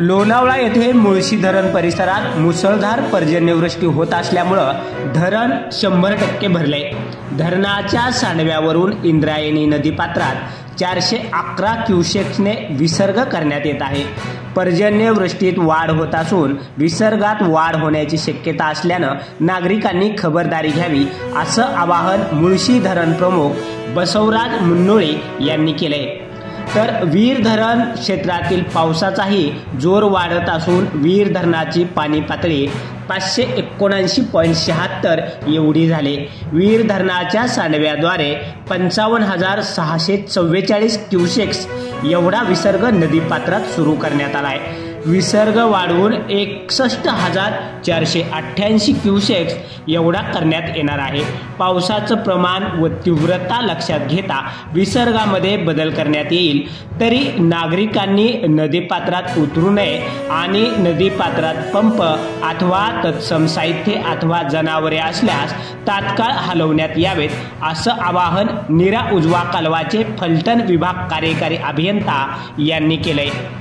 लोणावळा येथे मुळशी धरण परिसरात मुसळधार पर्जन्यवृष्टी होत असल्यामुळे धरण 100% भरले। धरणाच्या सांडव्यावरून इंद्रायणी नदीपात्रात 411 क्युसेक्सने विसर्ग करण्यात येत आहे। पर्जन्यवृष्टीत वाढ होत असून विसर्गात वाढ होण्याची शक्यता असल्यानं नागरिकांनी खबरदारी घ्यावी असं आवाहन मुळशी धरण प्रमुख बसवराज मुन्नुळे यांनी केले। तर वीर धरण क्षेत्रातील पावसाचाही जोर वाढत असून वीर धरणाची पाणी पातळी 579.76 एवढी झाली। वीर धरणाच्या सांडव्याद्वारे 55,644 क्युसेक्स एवढा विसर्ग नदीपात्रात सुरू करण्यात आला आहे। विसर्ग वाढवून 61,488 क्युसेक्स एवढा करण्यात येणार आहे। पावसाचं प्रमाण व तीव्रता लक्षात घेता विसर्गामध्ये बदल करण्यात येईल। तरी नागरिकांनी नदीपात्रात उतरू नये आणि नदीपात्रात पंप अथवा तत्सम साहित्य अथवा जनावरे असल्यास तात्काळ हलवण्यात यावेत असं आवाहन नीरा उजवा कालवाचे फलटण विभाग कार्यकारी अभियंता यांनी केले।